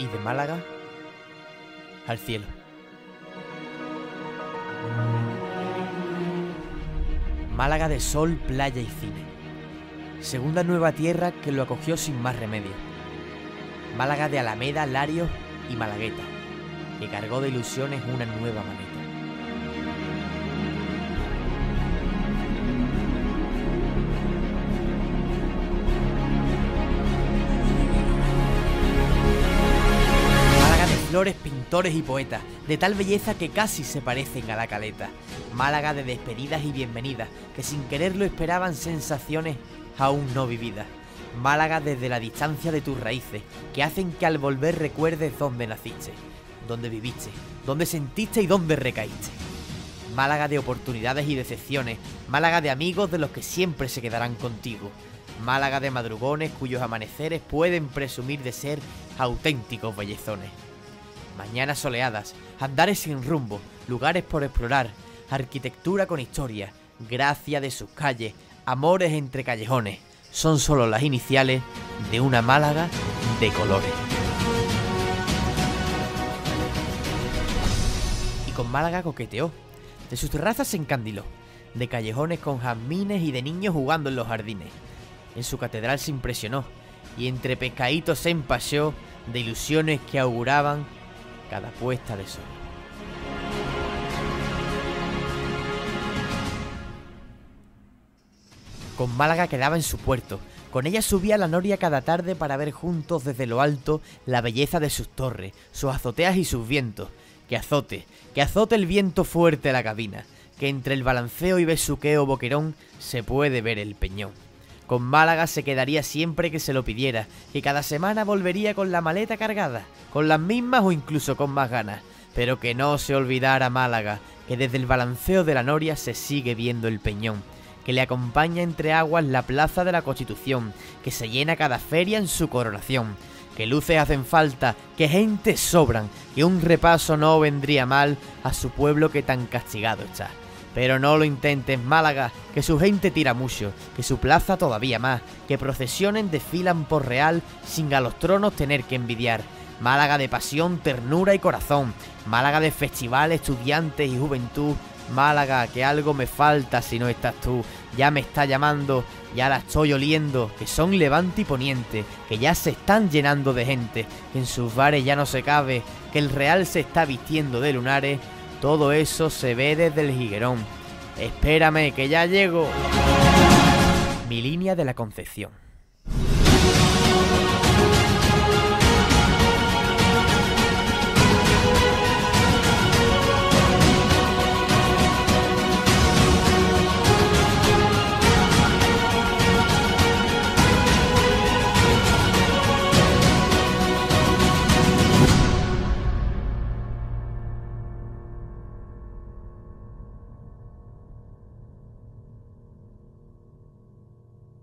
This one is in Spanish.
y de Málaga al cielo. Málaga de sol, playa y cine. Segunda nueva tierra que lo acogió sin más remedio. Málaga de Alameda, Larios y Malagueta, que cargó de ilusiones una nueva maleta. Málaga de flores, pintores y poetas, de tal belleza que casi se parecen a la Caleta. Málaga de despedidas y bienvenidas, que sin quererlo esperaban sensaciones aún no vividas. Málaga desde la distancia de tus raíces, que hacen que al volver recuerdes dónde naciste, dónde viviste, dónde sentiste y dónde recaíste. Málaga de oportunidades y decepciones, Málaga de amigos de los que siempre se quedarán contigo. Málaga de madrugones cuyos amaneceres pueden presumir de ser auténticos bellezones. Mañanas soleadas, andares sin rumbo, lugares por explorar, arquitectura con historia, gracia de sus calles, amores entre callejones, son solo las iniciales de una Málaga de colores. Y con Málaga coqueteó, de sus terrazas se encandiló, de callejones con jazmines y de niños jugando en los jardines. En su catedral se impresionó y entre pescaditos se empaseó de ilusiones que auguraban cada puesta de sol. Con Málaga quedaba en su puerto, con ella subía la noria cada tarde para ver juntos desde lo alto la belleza de sus torres, sus azoteas y sus vientos. Que azote el viento fuerte a la cabina, que entre el balanceo y besuqueo boquerón se puede ver el peñón. Con Málaga se quedaría siempre que se lo pidiera, que cada semana volvería con la maleta cargada, con las mismas o incluso con más ganas, pero que no se olvidara Málaga, que desde el balanceo de la noria se sigue viendo el peñón, que le acompaña entre aguas la plaza de la Constitución, que se llena cada feria en su coronación, que luces hacen falta, que gentes sobran, que un repaso no vendría mal a su pueblo que tan castigado está. Pero no lo intentes, Málaga, que su gente tira mucho, que su plaza todavía más, que procesiones desfilan por real sin a los tronos tener que envidiar. Málaga de pasión, ternura y corazón, Málaga de festival, estudiantes y juventud. Málaga, que algo me falta si no estás tú, ya me está llamando, ya la estoy oliendo, que son levante y poniente, que ya se están llenando de gente, que en sus bares ya no se cabe, que el Real se está vistiendo de lunares, todo eso se ve desde el higuerón. Espérame, que ya llego. Mi línea de la Concepción.